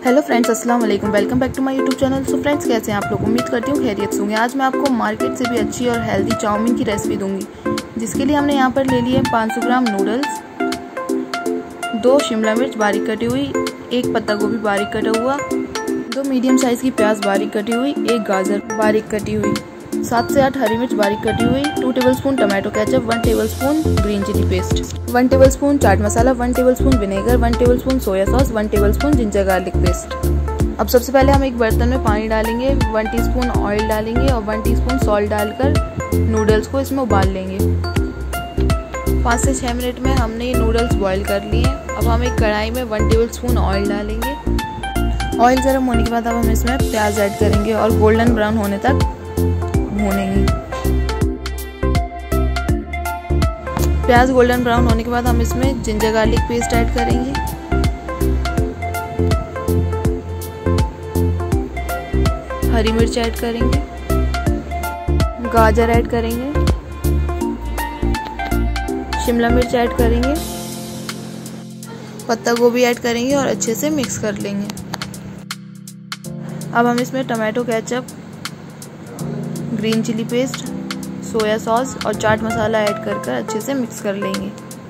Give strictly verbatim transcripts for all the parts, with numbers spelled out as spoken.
Hello friends, अस्सलाम वालेकुम। Welcome back to my YouTube channel. So friends, कैसे हैं आप लोग? उम्मीद करती हूँ खैरियत से होंगे। आज मैं आपको मार्केट से भी अच्छी और हेल्दी चाउमीन की रेसिपी दूंगी, जिसके लिए हमने यहाँ पर ले लिए पाँच सौ ग्राम नूडल्स, दो शिमला मिर्च बारीक कटी हुई, एक पत्ता गोभी बारीक कटा हुआ, दो मीडियम साइज़ की प्याज बारीक कटी हुई, एक गाजर बारीक कटी हुई, सात से आठ हरी मिर्च बारीक कटी हुई, two tablespoon tomato ketchup, one tablespoon green chilli paste, one tablespoon chaat masala, one tablespoon vinegar, one tablespoon soya sauce, one tablespoon ginger garlic paste. अब सबसे पहले हम एक बर्तन में पानी डालेंगे, वन टीस्पून ऑयल डालेंगे और वन टीस्पून सॉल्ट डालकर नूडल्स को इसमें उबाल लेंगे। पाँच से छः मिनट में हमने ये नूडल्स बॉईल कर लिए। अब हम एक कढ़ाई में वन टेबलस्पून ऑयल डालेंगे। ऑयल गर्म होने के बाद अब हम इसमें प्याज ऐड करेंगे और गोल्डन ब्राउन होने तक भूनेंगे। प्याज गोल्डन ब्राउन होने के बाद हम इसमें जिंजर गार्लिक पेस्ट ऐड करेंगे, हरी मिर्च ऐड करेंगे, गाजर ऐड करेंगे, शिमला मिर्च ऐड करेंगे, पत्ता गोभी ऐड करेंगे और अच्छे से मिक्स कर लेंगे। अब हम इसमें tomato ketchup, green chilli paste, soya sauce और चाट मसाला ऐड कर कर अच्छे से मिक्स कर लेंगे।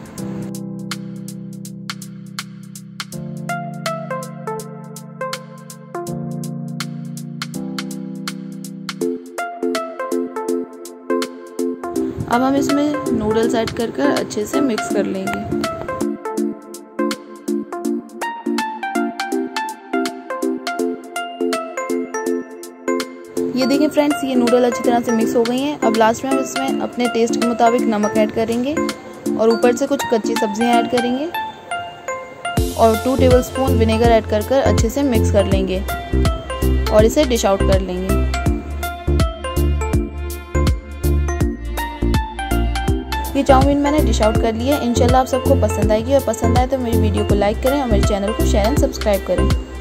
अब हम इसमें नूडल्स ऐड कर कर अच्छे से मिक्स कर लेंगे। ये देखिए फ्रेंड्स, ये नूडल अच्छी तरह से मिक्स हो गई हैं। अब लास्ट में हम इसमें अपने टेस्ट के मुताबिक नमक ऐड करेंगे और ऊपर से कुछ कच्ची सब्जियां ऐड करेंगे और टू टेबलस्पून विनेगर ऐड कर कर अच्छे से मिक्स कर लेंगे और इसे डिश आउट कर लेंगे। ये चाउमीन मैंने डिश आउट कर लिया है। इंशाल्लाह आप सबको पसंद आएगी और पसंद आए तो मेरी वीडियो को लाइक करें और मेरे चैनल को शेयर एंड सब्सक्राइब करें।